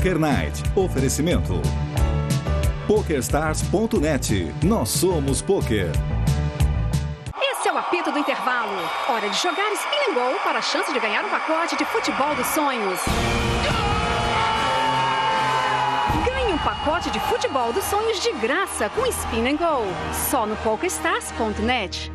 Poker Night. Oferecimento PokerStars.net. Nós somos poker. Esse é o apito do intervalo. Hora de jogar Spin and Go para a chance de ganhar um pacote de futebol dos sonhos. Ganhe um pacote de futebol dos sonhos de graça com Spin and Go. Só no PokerStars.net.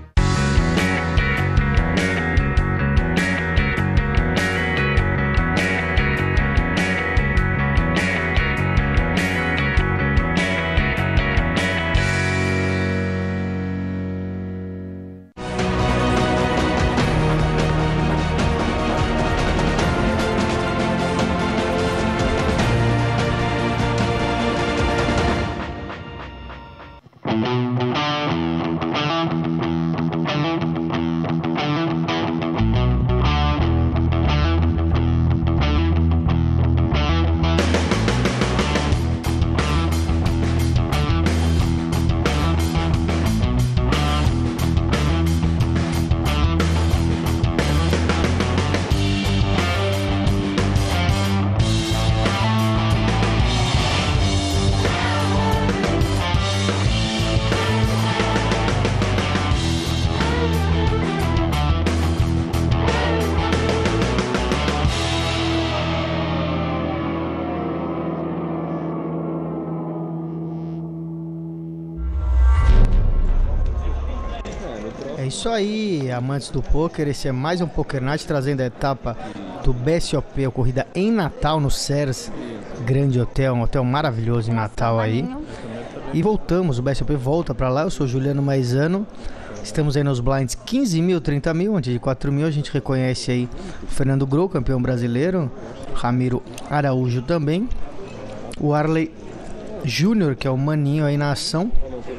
É isso aí, amantes do poker. Esse é mais um Poker Night, trazendo a etapa do BSOP, ocorrida em Natal, no Ceres Grande Hotel, um hotel maravilhoso em Natal aí. E voltamos, o BSOP volta pra lá. Eu sou Juliano Maizano. Estamos aí nos blinds 15 mil, 30 mil, antes de 4 mil. A gente reconhece aí o Fernando Grou, campeão brasileiro, Ramiro Araújo também, o Arley Júnior, que é o maninho aí na ação.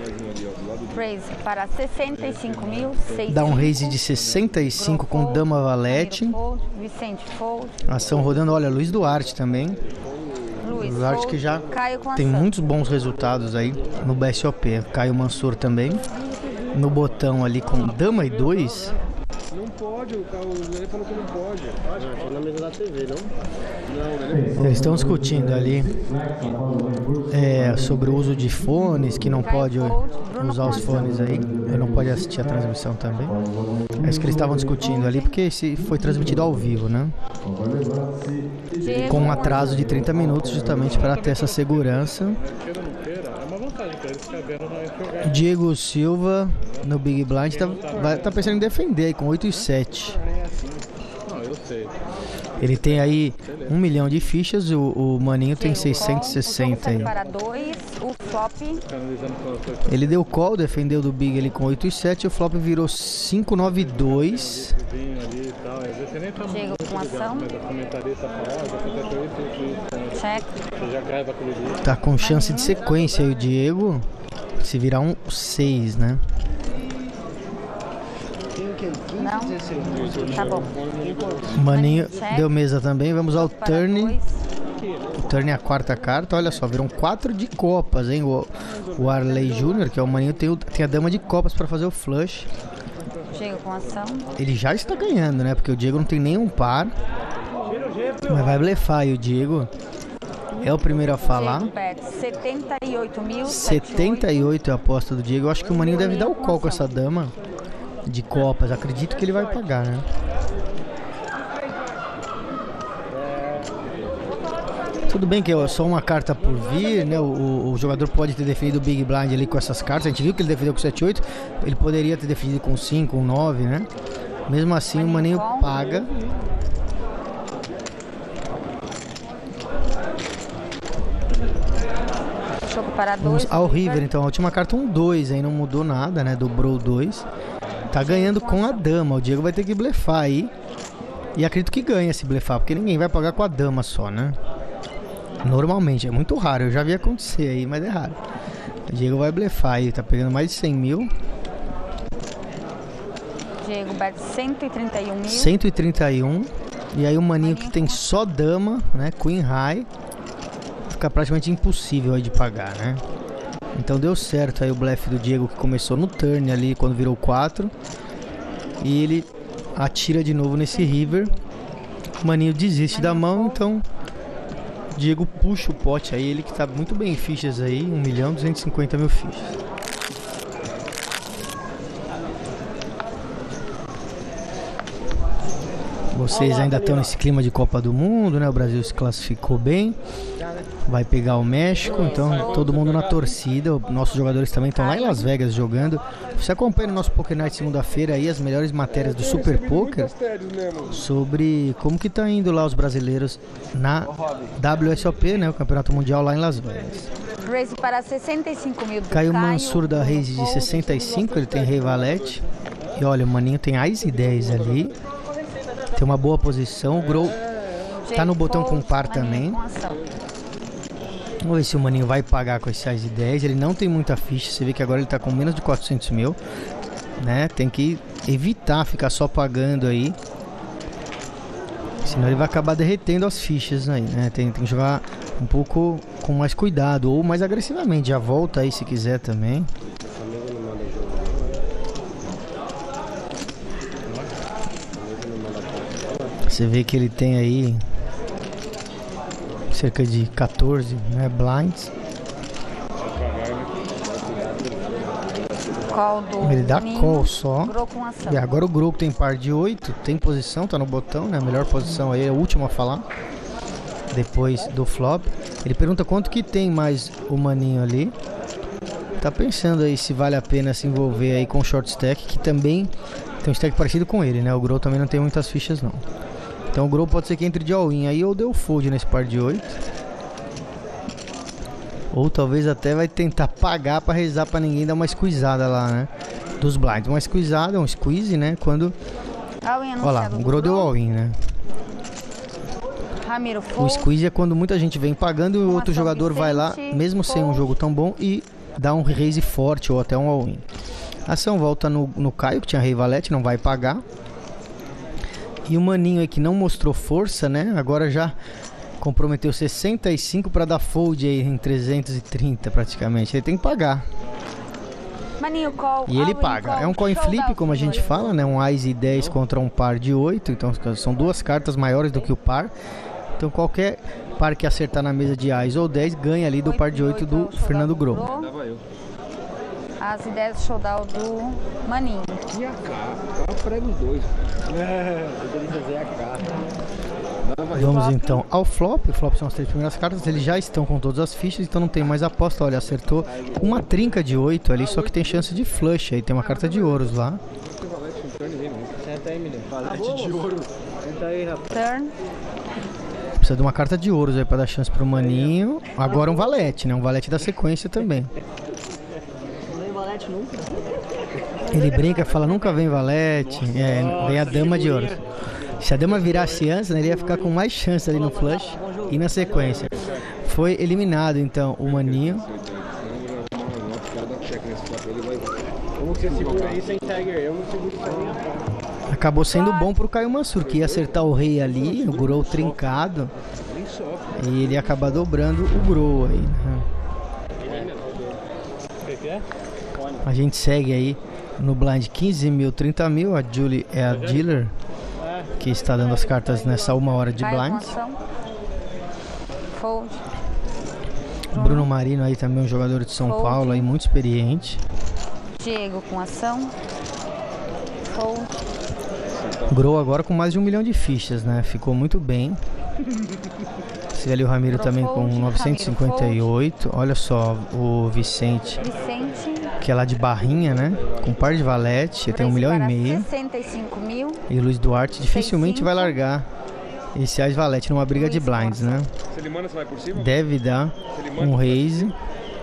Raise para 65.000. Dá um raise de 65 com dama valete. Vicente Fold. Ação rodando, olha, Luiz Duarte também. Luiz Duarte que já tem muitos bons resultados aí no BSOP. Caio Mansur também. No botão ali com dama e 2. Não pode, o Zé falou que não pode. Foi na mesa da TV, não? Eles estão discutindo ali sobre o uso de fones, que não pode usar os fones aí. Ele não pode assistir a transmissão também. É isso que eles estavam discutindo ali, porque esse foi transmitido ao vivo, né? Com um atraso de 30 minutos, justamente para ter essa segurança. Diego Silva no Big Blind tá pensando em defender aí com 8 e 7. Ele tem aí 1 milhão de fichas, o maninho tem 660 aí. Ele deu call, defendeu do Big ali com 8 e 7, o flop virou 592. Diego com ação. Check. Tá com chance de sequência aí o Diego, se virar um 6, né? Não? Tá bom. Maninho deu mesa também. Vamos ao turn. O turn é a quarta carta. Olha só, viram 4 de copas, hein? O Arley Júnior, que é o maninho, tem a dama de copas para fazer o flush. Diego com ação. Ele já está ganhando, né? Porque o Diego não tem nenhum par. Mas vai blefar aí o Diego. É o primeiro a falar. 78 é a aposta do Diego. Eu acho que o maninho deve dar o call com essa dama de copas. Acredito que ele vai pagar, né? Tudo bem que é só uma carta por vir, né? O jogador pode ter definido o Big Blind ali com essas cartas. A gente viu que ele defendeu com 7-8. Ele poderia ter definido com 5, com 9, né? Mesmo assim, o maninho paga. Vamos ao River, então. A última carta 1-2, aí não mudou nada, né? Dobrou 2. Tá ganhando com a dama. O Diego vai ter que blefar aí. E acredito que ganha se blefar, porque ninguém vai pagar com a dama só, né? Normalmente, é muito raro. Eu já vi acontecer aí, mas é raro. O Diego vai blefar aí, tá pegando mais de 100 mil. Diego bet 131 mil. 131. E aí o maninho que tem só dama, né? Queen High. Fica praticamente impossível aí de pagar, né? Então deu certo aí o blefe do Diego, que começou no turn ali quando virou 4. E ele atira de novo nesse river. O maninho desiste da mão, então Diego puxa o pote aí, ele que tá muito bem em fichas aí, 1.250.000 fichas. Vocês ainda estão nesse clima de Copa do Mundo, né? O Brasil se classificou bem, vai pegar o México, então todo mundo na torcida. Nossos jogadores também estão lá em Las Vegas jogando. Você acompanha no nosso Poker Night segunda-feira aí as melhores matérias do Super Poker sobre como que tá indo lá os brasileiros na WSOP, né? O Campeonato Mundial lá em Las Vegas. Raise para 65 mil do Caio Mansur da Raise de 65, ele tem Rei Valete. E olha, o Maninho tem Ás e 10 ali. Tem uma boa posição, o Grow tá no botão com par também. Vamos ver se o Maninho vai pagar com esse Ás e 10. Ele não tem muita ficha, você vê que agora ele tá com menos de 400 mil, né? Tem que evitar ficar só pagando aí, senão ele vai acabar derretendo as fichas aí, né? Tem que jogar um pouco com mais cuidado ou mais agressivamente. Já volta aí se quiser também. Você vê que ele tem aí cerca de 14, né, blinds. Ele dá call só. E agora o Grow tem par de 8, tem posição, tá no botão, né? A melhor posição aí, é a última a falar. Depois do flop. Ele pergunta quanto que tem mais o Maninho ali. Tá pensando aí se vale a pena se envolver aí com o short stack, que também tem um stack parecido com ele, né? O Grow também não tem muitas fichas não. Então o Grow pode ser que entre de all-in aí ou deu fold nesse par de 8. Ou talvez até vai tentar pagar pra rezar pra ninguém dar uma squeezada lá, né? Dos blinds. Uma squeezada, um squeeze, né? Quando... Olha lá, o Grow deu all-in, né? O squeeze é quando muita gente vem pagando e o outro jogador vai lá, mesmo sem um jogo tão bom, e dá um raise forte ou até um all-in. A ação volta no Caio, que tinha Rei Valete, não vai pagar. E o Maninho aí que não mostrou força, né? Agora já comprometeu 65 para dar fold aí em 330 praticamente. Ele tem que pagar. Maninho, call, e ele paga. É um coin flip, como a gente fala, né? Um Ás e 10 contra um par de 8. Então são duas cartas maiores do que o par. Então qualquer par que acertar na mesa de Ás ou 10 ganha ali do par de 8 do Fernando Grow. As ideias showdown do Maninho. E a K? Tá prego os dois. Eu queria dizer a K. Vamos então ao flop. O flop são as 3 primeiras cartas. Eles já estão com todas as fichas, então não tem mais aposta. Olha, acertou uma trinca de 8 ali, só que tem chance de flush. Aí tem uma carta de ouros lá. Senta aí, menino. Valete de ouro. Senta aí, rapaz. Turn. Precisa de uma carta de ouros aí pra dar chance pro Maninho. Agora um valete, né? Um valete da sequência também. Ele brinca, fala, nunca vem valete. É, vem a dama de ouros. Se a dama virasse antes, né, ele ia ficar com mais chance ali no flush e na sequência. Foi eliminado então o Maninho. Como que você segura aí sem Tiger? Eu não seguro sozinho. Acabou sendo bom pro Caio Mansur, que ia acertar o rei ali, o Grow trincado. E ele ia acabar dobrando o Grow aí, né? A gente segue aí no blind 15 mil, 30 mil. A Julie é a dealer que está dando as cartas nessa 1 hora de blinds. Bruno Marino aí também, um jogador de São Paulo aí, muito experiente. Diego com ação. Fold. Grow agora com mais de 1 milhão de fichas, né? Ficou muito bem. Você vê ali o Ramiro também com 958. Olha só o Vicente, que é lá de Barrinha, né? Com par de valete, tem 1,5 milhão. 65 mil. E o Luiz Duarte dificilmente vai largar esse Ás valete numa briga de blinds, né? Se ele manda, você vai por cima? Deve dar um raise.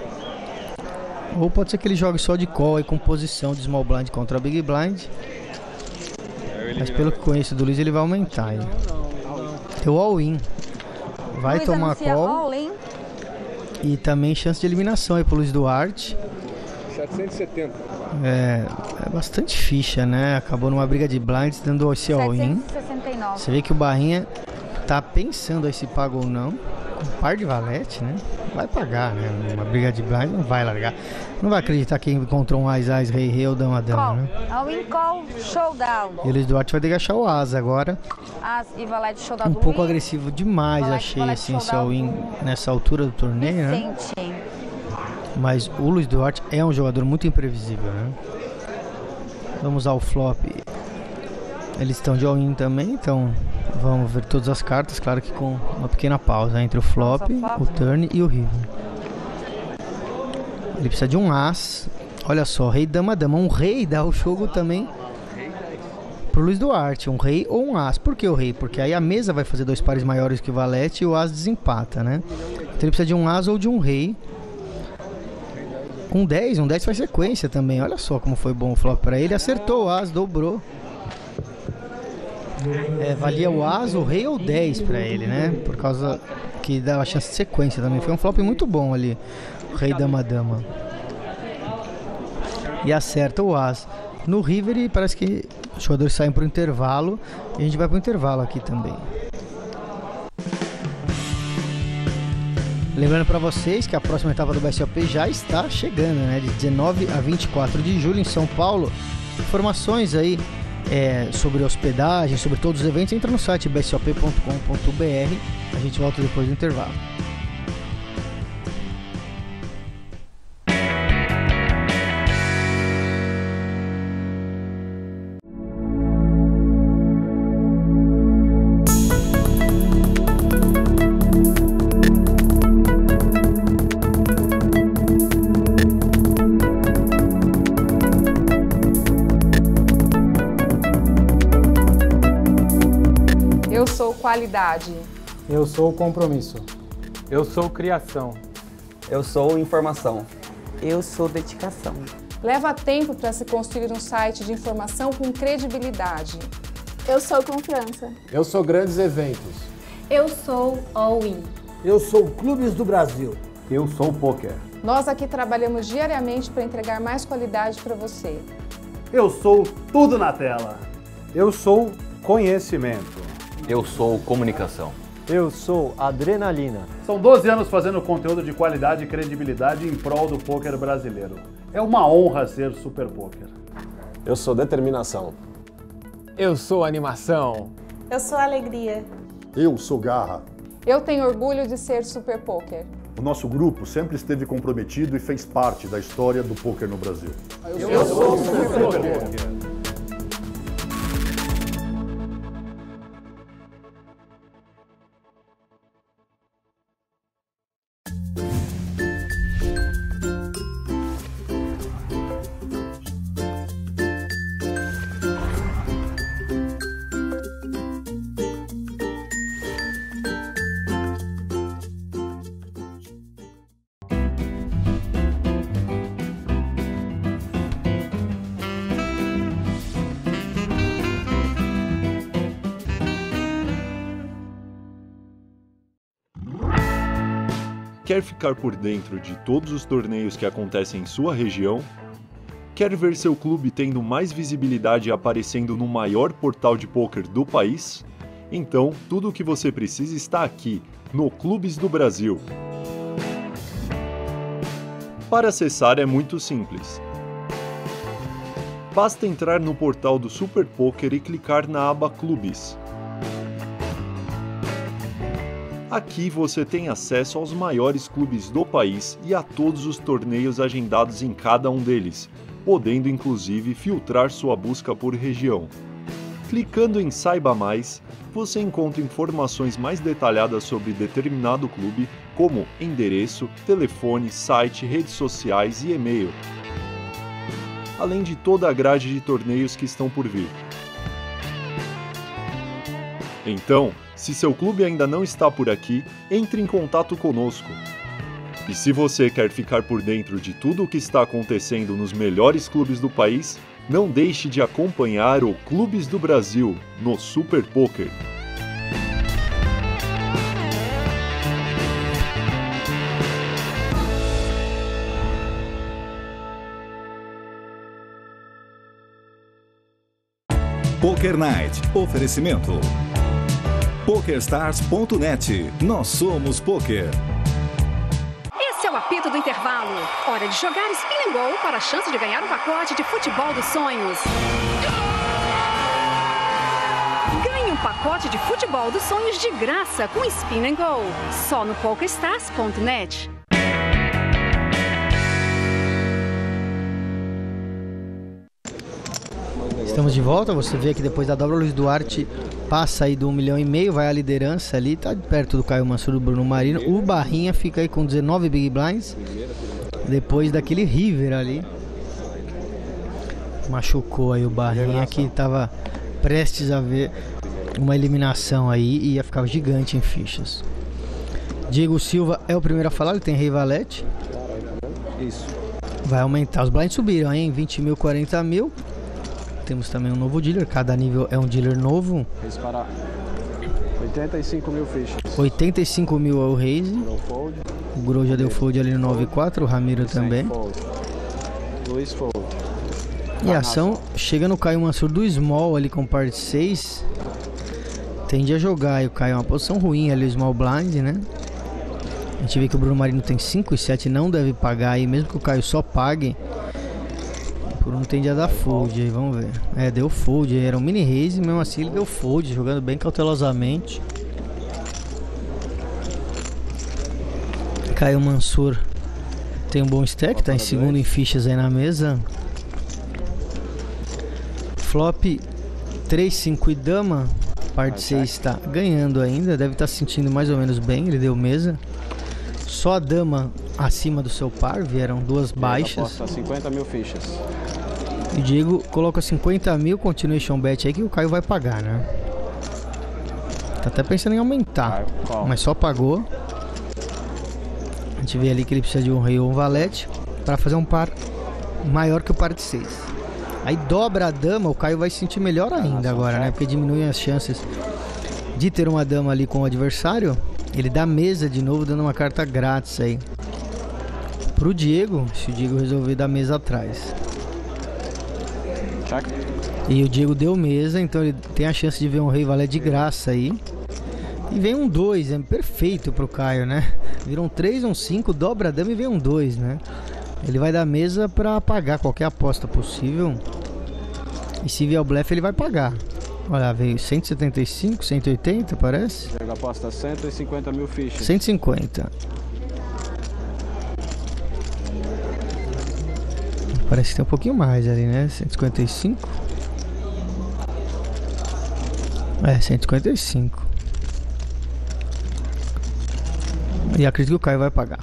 Ou pode ser que ele jogue só de call aí com posição de small blind contra big blind. Mas pelo que conheço do Luiz, ele vai aumentar aí. Deu all-in. Vai tomar call. E também chance de eliminação aí pro Luiz Duarte. 770. É bastante ficha, né? Acabou numa briga de blinds dando esse all-in. Você vê que o Barrinha tá pensando aí se paga ou não. Com par de valete, né? vai pagar, né? Uma briga de blind não vai largar. Não vai acreditar que encontrou um Ás, Rei ou Dama, né? All-in call, showdown. E o Luiz Duarte vai ter que achar o As agora. As e valete showdown Um do pouco Luiz. agressivo demais, achei valete assim, esse showdown all-in nessa altura do torneio, né? Vicente. Mas o Luiz Duarte é um jogador muito imprevisível, né? Vamos ao flop. Eles estão de all-in também, então vamos ver todas as cartas, claro que com uma pequena pausa entre o flop, o turn e o river. Ele precisa de um As. Olha só, Rei, Dama, Dama. Um Rei dá o jogo também pro Luiz Duarte. Um Rei ou um As. Por que o Rei? Porque aí a mesa vai fazer 2 pares maiores que o valete e o As desempata, né? Então ele precisa de um As ou de um Rei. Um 10 faz sequência também. Olha só como foi bom o flop pra ele. Acertou o As, dobrou. Valia o As, o Rei ou 10 pra ele, né? Por causa que dava chance de sequência também. Foi um flop muito bom ali. Rei, Dama, Dama. E acerta o As. No river e parece que os jogadores saem pro intervalo. E a gente vai pro intervalo aqui também. Lembrando para vocês que a próxima etapa do BSOP já está chegando, né? De 19 a 24 de julho em São Paulo. Informações aí sobre hospedagem, sobre todos os eventos, entra no site bsop.com.br. A gente volta depois do intervalo. Eu sou qualidade. Eu sou compromisso. Eu sou criação. Eu sou informação. Eu sou dedicação. Leva tempo para se construir um site de informação com credibilidade. Eu sou confiança. Eu sou grandes eventos. Eu sou all-in. Eu sou Clubes do Brasil. Eu sou Poker. Nós aqui trabalhamos diariamente para entregar mais qualidade para você. Eu sou tudo na tela. Eu sou conhecimento. Eu sou comunicação. Eu sou adrenalina. São 12 anos fazendo conteúdo de qualidade e credibilidade em prol do poker brasileiro. É uma honra ser Super Poker. Eu sou determinação. Eu sou animação. Eu sou alegria. Eu sou garra. Eu tenho orgulho de ser Super Poker. O nosso grupo sempre esteve comprometido e fez parte da história do poker no Brasil. Eu sou Super Poker. Quer ficar por dentro de todos os torneios que acontecem em sua região? Quer ver seu clube tendo mais visibilidade e aparecendo no maior portal de pôquer do país? Então, tudo o que você precisa está aqui, no Clubes do Brasil. Para acessar é muito simples. Basta entrar no portal do Super Poker e clicar na aba Clubes. Aqui você tem acesso aos maiores clubes do país e a todos os torneios agendados em cada um deles, podendo inclusive filtrar sua busca por região. Clicando em Saiba Mais, você encontra informações mais detalhadas sobre determinado clube, como endereço, telefone, site, redes sociais e e-mail, além de toda a grade de torneios que estão por vir. Então, se seu clube ainda não está por aqui, entre em contato conosco. E se você quer ficar por dentro de tudo o que está acontecendo nos melhores clubes do país, não deixe de acompanhar o Clubes do Brasil no Super Poker. Poker Night. Oferecimento. PokerStars.net. Nós somos poker. Hora de jogar Spin and Go para a chance de ganhar um pacote de futebol dos sonhos. Ganhe um pacote de futebol dos sonhos de graça com Spin and Go. Só no PokerStars.net. Estamos de volta, você vê que depois da dobra o Luiz Duarte passa aí do 1,5 milhão, vai à liderança ali, tá perto do Caio Mansur, do Bruno Marino. O Barrinha fica aí com 19 Big Blinds, depois daquele River ali. Machucou aí o Barrinha, que tava prestes a ver uma eliminação aí e ia ficar gigante em fichas. Diego Silva é o primeiro a falar, ele tem Rei Valete. Isso. Vai aumentar, os blinds subiram, hein? 20 mil, 40 mil. Temos também um novo dealer, cada nível é um dealer novo. Reis para 85 mil fichas. 85 mil é o Reis. O Gro já deu fold ali no 9-4, o Ramiro também. Luiz fold. E a ação chega no Caio Mansur do Small ali com par de 6. Tende a jogar e o Caio é uma posição ruim ali, o Small Blind, né? A gente vê que o Bruno Marino tem 5 e 7, não deve pagar aí, mesmo que o Caio só pague. O Bruno tende a dar fold aí, vamos ver. É, deu fold aí, era um mini raise, mesmo assim ele deu fold, jogando bem cautelosamente. Caio Mansur tem um bom stack, tá em segundo em fichas aí na mesa. Flop 3, 5 e dama, parte 6 está ganhando ainda, deve estar se sentindo mais ou menos bem, ele deu mesa. Só a dama acima do seu par, vieram duas baixas. 50 mil fichas. E o Diego coloca 50 mil, continuation bet aí que o Caio vai pagar, né? Tá até pensando em aumentar, mas só pagou. A gente vê ali que ele precisa de um rei ou um valete para fazer um par maior que o par de 6. Aí dobra a dama, o Caio vai se sentir melhor ainda agora, né? Porque diminuem as chances de ter uma dama ali com o adversário. Ele dá mesa de novo, dando uma carta grátis aí pro Diego, se o Diego resolver dar mesa atrás. E o Diego deu mesa, então ele tem a chance de ver um rei valete de graça aí. E vem um 2, é perfeito pro Caio, né? Vira um 3, um 5, dobra a dama e vem um 2, né? Ele vai dar mesa pra pagar qualquer aposta possível. E se vier o blefe ele vai pagar. Olha, veio 175, 180 parece. Diego aposta 150 mil fichas. 150. Parece que tem um pouquinho mais ali, né? 155. É, 155. E acredito que o Caio vai pagar.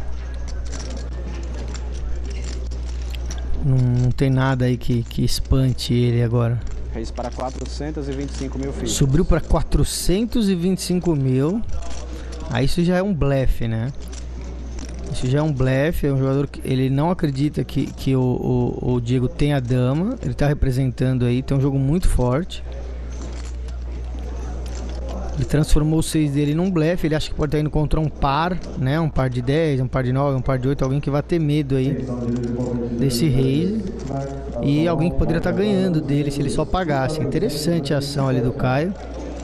Não tem nada aí que espante ele agora. Reis para 425 mil fichas. Subiu para 425 mil. Aí isso já é um blefe, né? Isso já é um blefe. É um jogador que ele não acredita que o Diego tem a dama. Ele tá representando aí. Tem um jogo muito forte. Ele transformou o 6 dele num blefe. Ele acha que pode estar indo contra um par, né? Um par de 10, um par de 9, um par de 8. Alguém que vai ter medo aí desse raise. E alguém que poderia estar ganhando dele se ele só pagasse. Interessante a ação ali do Caio.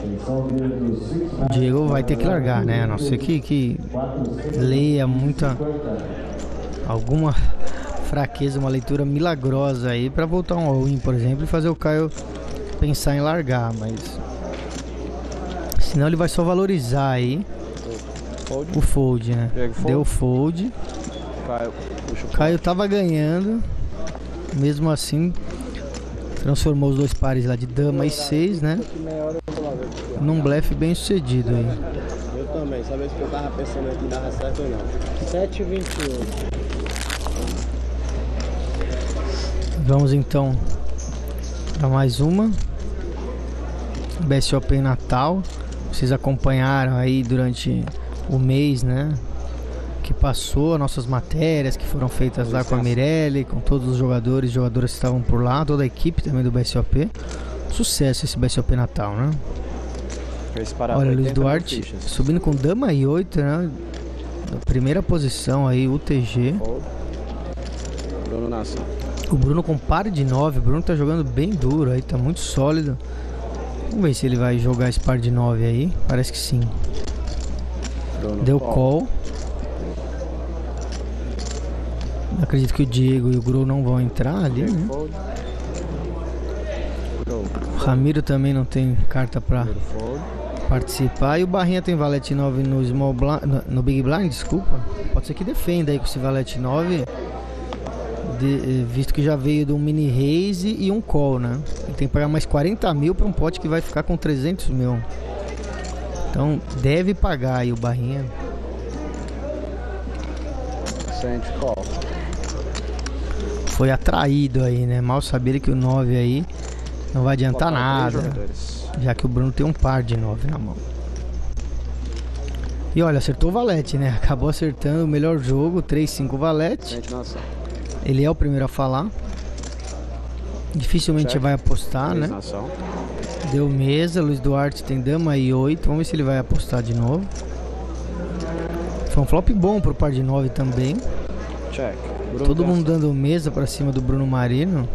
O Diego vai ter que largar, né? A não ser que leia alguma fraqueza, uma leitura milagrosa aí para voltar um all-in, por exemplo, e fazer o Caio pensar em largar, mas senão ele vai só valorizar aí o fold, né? Deu fold. Caio tava ganhando, mesmo assim transformou os dois pares lá de dama e 6, né? Num blefe bem sucedido aí. Eu também, sabe se eu tava pensando aqui dava certo ou não. 7,28. Vamos então para mais uma. BSOP Natal. Vocês acompanharam aí durante o mês, né? Que passou, nossas matérias que foram feitas lá com a Mirelle, com todos os jogadores e jogadoras que estavam por lá, toda a equipe também do BSOP. Sucesso esse BSOP Natal, né? Olha, Luiz Duarte subindo com dama e 8, né? Na primeira posição aí, UTG. Bruno Nação. O Bruno com par de 9. O Bruno tá jogando bem duro aí, tá muito sólido. Vamos ver se ele vai jogar esse par de 9 aí. Parece que sim. Bruno deu call. Acredito que o Diego e o Gru não vão entrar ali, né? O Ramiro também não tem carta pra participar. E o Barrinha tem valete 9 no small blind, no Big Blind, desculpa. Pode ser que defenda aí com esse valete 9, visto que já veio de um mini raise e um call, né? Ele tem que pagar mais 40 mil para um pote que vai ficar com 300 mil. Então deve pagar aí o Barrinha. Foi atraído aí, né? Mal sabia ele que o 9 aí não vai adiantar nada, já que o Bruno tem um par de 9 na mão. E olha, acertou o valete, né? Acabou acertando o melhor jogo, 3-5 valete. Ele é o primeiro a falar. Dificilmente vai apostar, né? Deu mesa, Luiz Duarte tem dama e 8. Vamos ver se ele vai apostar de novo. Foi um flop bom pro par de 9 também. Todo mundo dando mesa pra cima do Bruno Marino.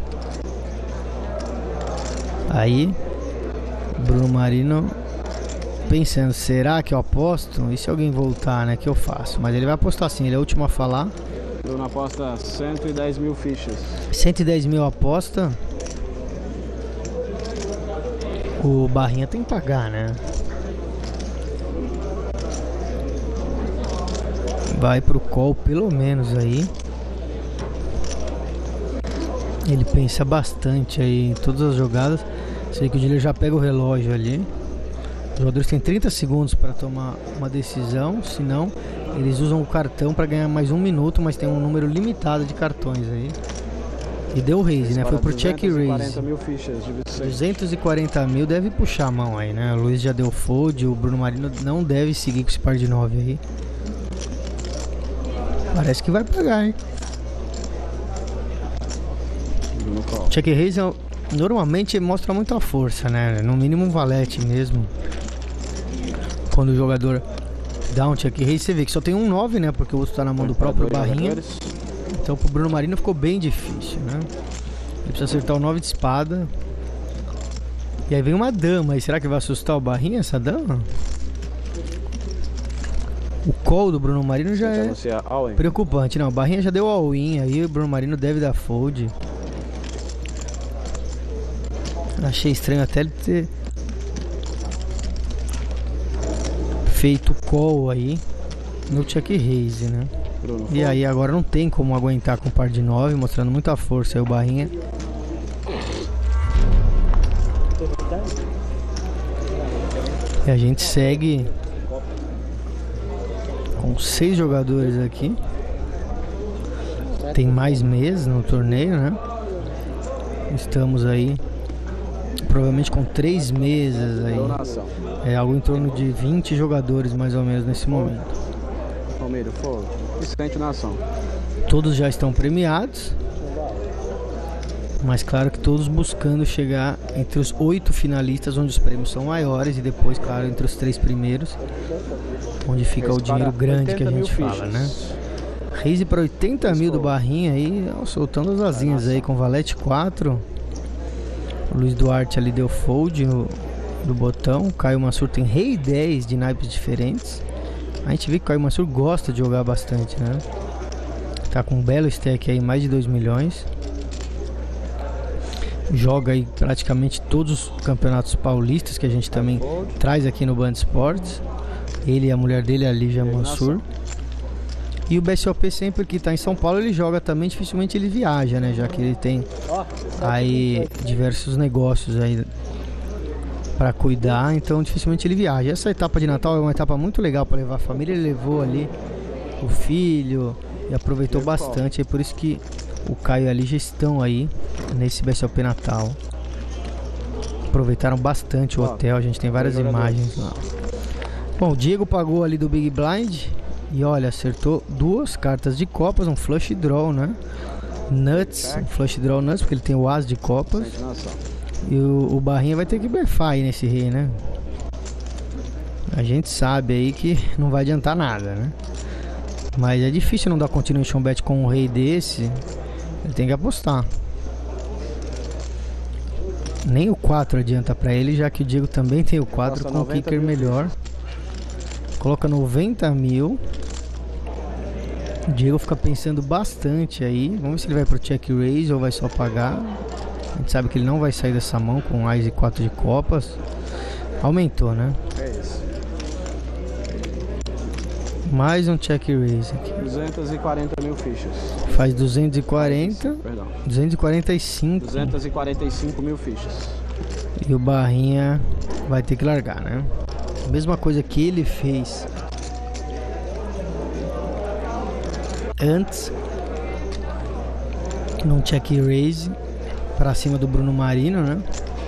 Aí Bruno Marino pensando, será que eu aposto? E se alguém voltar, né? Que eu faço? Mas ele vai apostar sim, ele é o último a falar. Bruno aposta 110 mil fichas. 110 mil aposta. O Barrinha tem que pagar, né? Vai pro call pelo menos aí. Ele pensa bastante aí em todas as jogadas. Sei que o dealer já pega o relógio ali. Os jogadores têm 30 segundos para tomar uma decisão. Senão eles usam o cartão para ganhar mais 1 minuto. Mas tem um número limitado de cartões aí. E deu raise, né? Foi pro check raise. 240 mil deve puxar a mão aí, né? O Luiz já deu fold. O Bruno Marino não deve seguir com esse par de 9 aí. Parece que vai pagar, hein? Check raise normalmente mostra muita força, né? No mínimo um valete mesmo. Quando o jogador dá um check raise, você vê que só tem um 9, né? Porque o outro tá na mão do próprio Barrinha. Então pro Bruno Marino ficou bem difícil, né? Ele precisa acertar o 9 de espada. E aí vem uma dama. E será que vai assustar o Barrinha, essa dama? O call do Bruno Marino já é preocupante. Não, o Barrinha já deu all-in. Aí o Bruno Marino deve dar fold. Achei estranho até ele ter feito call aí no check raise, né? E aí agora não tem como aguentar com o par de 9, mostrando muita força aí o Barrinha. E a gente segue com 6 jogadores aqui. Tem mais meses no torneio, né? Estamos aí provavelmente com 3 mesas aí. É algo em torno de 20 jogadores mais ou menos nesse momento. Palmeiras, fogo. Continuação. Todos já estão premiados. Mas claro que todos buscando chegar entre os 8 finalistas, onde os prêmios são maiores. E depois, claro, entre os 3 primeiros, onde fica o dinheiro grande que a gente fala, né? Raise para 80 mil do Barrinha aí, soltando as asinhas aí com valete 4. O Luiz Duarte ali deu fold do botão. O Caio Mansur tem rei 10 de naipes diferentes. A gente vê que o Caio Mansur gosta de jogar bastante, né? Tá com um belo stack aí, mais de 2 milhões. Joga aí praticamente todos os campeonatos paulistas que a gente também traz aqui no Band Esportes. Ele e a mulher dele, a Lígia Mansur. E o BSOP sempre que tá em São Paulo ele joga também, dificilmente ele viaja, né? Já que ele tem aí diversos negócios aí para cuidar, então dificilmente ele viaja. Essa etapa de Natal é uma etapa muito legal para levar a família. Ele levou ali o filho e aproveitou bastante. É por isso que o Caio e a Lígia estão aí nesse BSOP Natal. Aproveitaram bastante o hotel, a gente tem várias imagens lá. Bom, o Diego pagou ali do Big Blind. E olha, acertou 2 cartas de copas, um flush draw, né? Nuts, um flush draw nuts, porque ele tem o as de copas. E o Barrinha vai ter que blefar aí nesse rei, né? A gente sabe aí que não vai adiantar nada, né? Mas é difícil não dar continuation bet com um rei desse. Ele tem que apostar. Nem o 4 adianta pra ele, já que o Diego também tem o 4 com o kicker melhor. Coloca 90 mil. O Diego fica pensando bastante aí. Vamos ver se ele vai pro check raise ou vai só pagar. A gente sabe que ele não vai sair dessa mão com Ás e 4 de copas. Aumentou, né? É isso. Mais um check raise aqui. 240 mil fichas. Faz 240. Perdão. 245. 245 mil fichas. E o Barrinha vai ter que largar, né? Mesma coisa que ele fez antes, num check raise pra cima do Bruno Marino, né?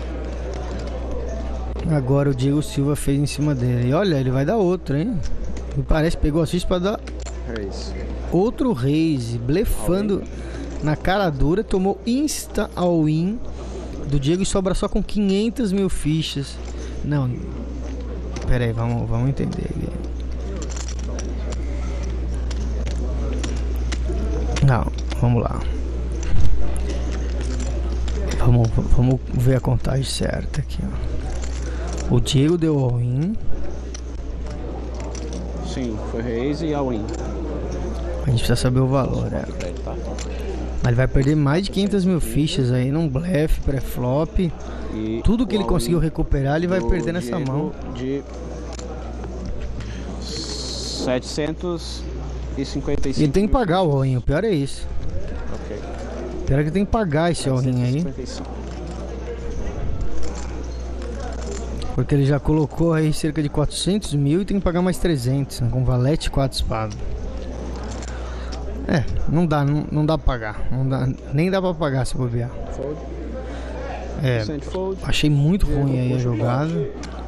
Agora o Diego Silva fez em cima dele. E olha, ele vai dar outro, hein? Me parece que pegou a ficha pra dar outro raise, blefando na cara dura. Tomou insta all-in do Diego e sobra só com 500 mil fichas. Não, pera aí, vamos entender aqui. Não, vamos lá. Vamos ver a contagem certa aqui, ó. O Diego deu all-in. Sim, foi raise e all-in. A gente precisa saber o valor, né? Mas ele vai perder mais de 500 mil fichas aí num blefe, pré-flop. Tudo que ele conseguiu recuperar, ele vai perder nessa mão. De 755. Ele tem que pagar o all-in, o pior é isso. Ok. O pior é que tem que pagar esse all-in aí. Porque ele já colocou aí cerca de 400 mil e tem que pagar mais 300, né, com valete 4 espadas. É, não dá pra pagar. Não dá, nem dá pra pagar se bobear. Fold. É, achei muito ruim aí a jogada.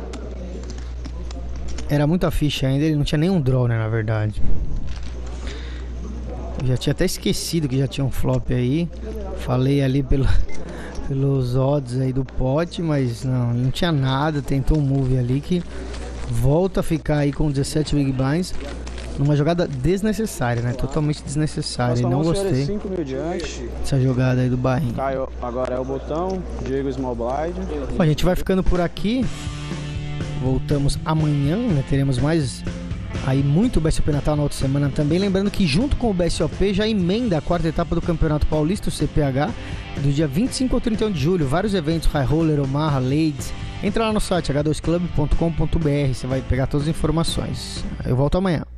Era muita ficha ainda, ele não tinha nenhum draw, né, na verdade. Eu já tinha até esquecido que já tinha um flop aí. Falei ali pelos odds aí do pote, mas não tinha nada. Tentou um move ali que volta a ficar aí com 17 big blinds numa jogada desnecessária, né? Totalmente desnecessária. E não gostei 5 mil diante. Dessa jogada aí do Barrinho. Caio, agora é o botão. Diego small blind. Bom, a gente vai ficando por aqui. Voltamos amanhã, né? Teremos mais aí muito BSOP Natal na outra semana também. Lembrando que junto com o BSOP já emenda a 4ª etapa do Campeonato Paulista, o CPH, do dia 25 ao 31 de julho. Vários eventos, High Roller, Omaha, Ladies. Entra lá no site h2club.com.br, você vai pegar todas as informações. Eu volto amanhã.